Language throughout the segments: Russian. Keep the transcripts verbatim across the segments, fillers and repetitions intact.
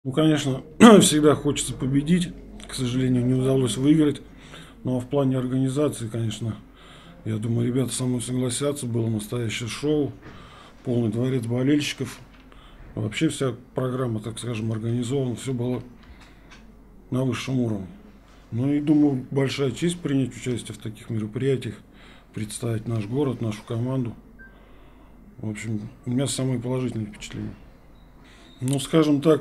Ну, конечно, всегда хочется победить. К сожалению, не удалось выиграть. Но в плане организации, конечно, я думаю, ребята со мной согласятся. Было настоящее шоу, полный дворец болельщиков. Вообще вся программа, так скажем, организована. Все было на высшем уровне. Ну и думаю, большая честь принять участие в таких мероприятиях, представить наш город, нашу команду. В общем, у меня самые положительные впечатления. Ну, скажем так,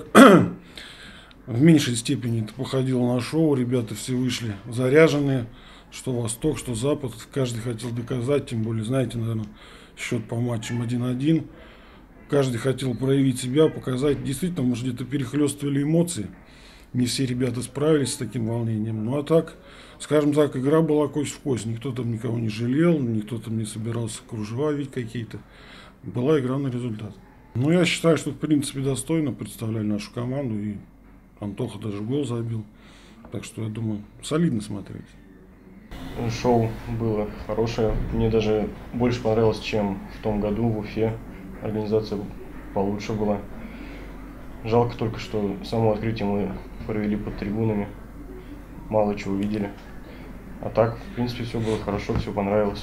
в меньшей степени это походило на шоу. Ребята все вышли заряженные, что Восток, что Запад. Каждый хотел доказать, тем более, знаете, наверное, счет по матчам один-один. Каждый хотел проявить себя, показать. Действительно, может, где-то перехлестывали эмоции. Не все ребята справились с таким волнением. Ну, а так, скажем так, игра была кость в кость. Никто там никого не жалел, никто там не собирался кружева видеть какие-то. Была игра на результат. Ну, я считаю, что, в принципе, достойно представляли нашу команду. И Антоха даже гол забил. Так что, я думаю, солидно смотреть. Шоу было хорошее. Мне даже больше понравилось, чем в том году в Уфе. Организация получше была. Жалко только, что само открытие мы провели под трибунами. Мало чего увидели. А так, в принципе, все было хорошо, все понравилось.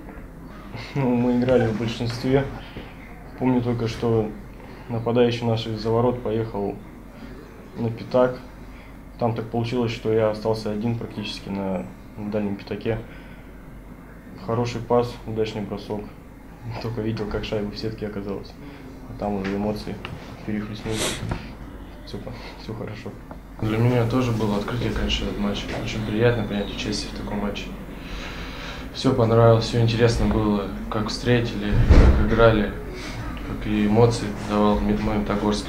Ну, мы играли в большинстве. Помню только, что нападающий наш из-за ворот поехал на пятак. Там так получилось, что я остался один практически на дальнем пятаке. Хороший пас, удачный бросок. Только видел, как шайба в сетке оказалась. А там уже эмоции перехлестнули. Все, все хорошо. Для меня тоже было открытие, конечно, этот матч. Очень приятно принять участие в таком матче. Все понравилось, все интересно было, как встретили, как играли, какие эмоции давал Магнитогорск.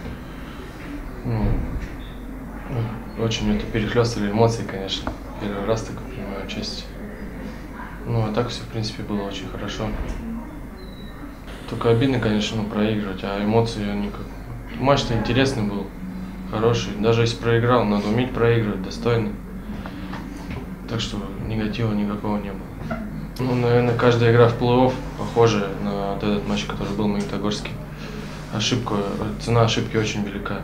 Ну, очень это перехлестывали эмоции, конечно. Первый раз так принимаю участие. Ну, а так все, в принципе, было очень хорошо. Только обидно, конечно, ну, проигрывать, а эмоции, они как... Матч-то интересный был, хороший. Даже если проиграл, надо уметь проигрывать достойно. Так что негатива никакого не было. Ну, наверное, каждая игра в плей-офф похожа на вот этот матч, который был в Магнитогорске. Ошибка, цена ошибки очень велика.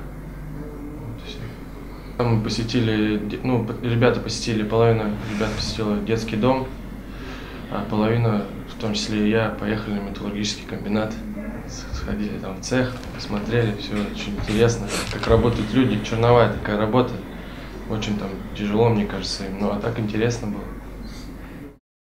Мы посетили, ну, ребята посетили, половина ребят посетила детский дом, а половина, в том числе и я, поехали на металлургический комбинат, сходили там в цех, посмотрели, все очень интересно, как работают люди, черновая такая работа, очень там тяжело, мне кажется, им, ну а так интересно было.